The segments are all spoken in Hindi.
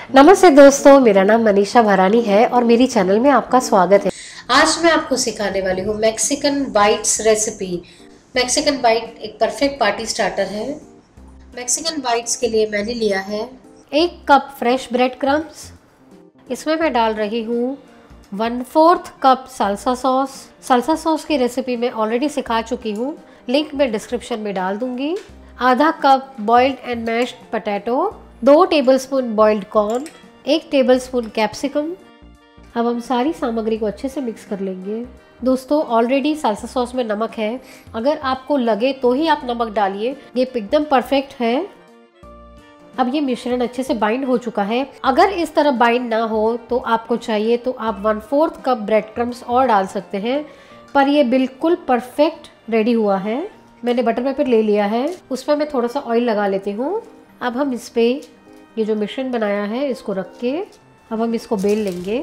नमस्ते दोस्तों, मेरा नाम मनीषा भरानी है और मेरी चैनल में आपका स्वागत है। आज मैं आपको सिखाने वाली हूँ Mexican bites recipe. Mexican bite एक परफेक्ट पार्टी स्टार्टर है। मैक्सिकन बाइट्स के लिए मैंने लिया है 1 कप फ्रेश ब्रेड क्रम्स। इसमें मैं डाल रही हूँ 1/4 cup salsa sauce. Salsa sauce की रेसिपी मैं ऑलरेडी सिखा चुकी हूँ, लिंक मैं डिस्क्रिप्शन में डाल दूंगी। आधा cup boiled and mashed potato, 2 tablespoon boiled corn, 1 tablespoon capsicum. अब हम सारी सामग्री को अच्छे से मिक्स कर लेंगे। दोस्तों, ऑलरेडी साल्सा सॉस में नमक है, अगर आपको लगे तो ही आप नमक डालिए, ये एकदम परफेक्ट है। अब ये मिश्रण अच्छे से बाइंड हो चुका है। अगर इस तरह बाइंड ना हो तो आपको चाहिए तो आप 1/4 कप ब्रेड क्रम्स और डाल सकते हैं, पर ये बिल्कुल परफेक्ट रेडी हुआ है। मैंने बटर पेपर ले लिया है, उसमें मैं थोड़ा सा ऑयल लगा लेती हूँ। अब हम इस पे ये जो मिश्रण बनाया है इसको रख के अब हम इसको बेल लेंगे।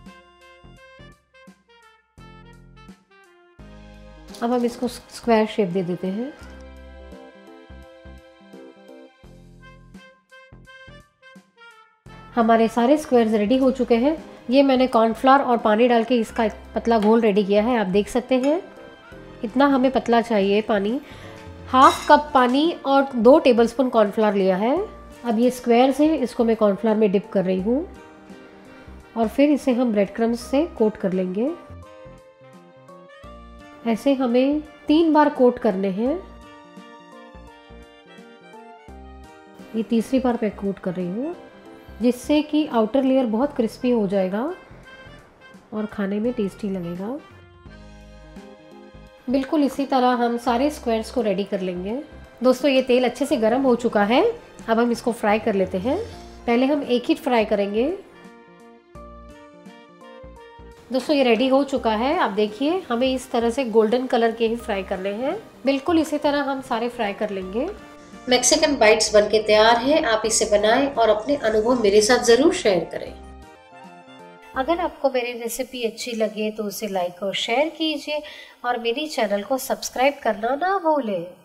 अब हम इसको स्क्वायर शेप दे देते हैं। हमारे सारे स्क्वायर्स रेडी हो चुके हैं। ये मैंने कॉर्नफ्लावर और पानी डाल के इसका पतला घोल रेडी किया है, आप देख सकते हैं। इतना हमें पतला चाहिए पानी। 1/2 कप पानी और 2 टेबलस्पून कॉर्नफ्लावर लिया है। अब ये स्क्वायर्स हैं, इसको मैं कॉर्नफ्लावर में डिप कर रही हूँ और फिर इसे हम ब्रेड क्रम्स से कोट कर लेंगे। ऐसे हमें 3 बार कोट करने हैं। ये तीसरी बार मैं कोट कर रही हूँ, जिससे कि आउटर लेयर बहुत क्रिस्पी हो जाएगा और खाने में टेस्टी लगेगा। बिल्कुल इसी तरह हम सारे स्क्वायर्स को रेडी कर लेंगे। दोस्तों, ये तेल अच्छे से गर्म हो चुका है। अब हम इसको फ्राई कर लेते हैं। पहले हम एक ही फ्राई करेंगे। दोस्तों, ये रेडी हो चुका है। आप देखिए, हमें इस तरह से गोल्डन कलर के ही फ्राई करने हैं। बिल्कुल इसी तरह हम सारे फ्राई कर लेंगे। मैक्सिकन बाइट्स बनके तैयार है। आप इसे बनाएं और अपने अनुभव मेरे साथ ज़रूर शेयर करें। अगर आपको मेरी रेसिपी अच्छी लगे तो उसे लाइक और शेयर कीजिए और मेरी चैनल को सब्सक्राइब करना ना भूलें।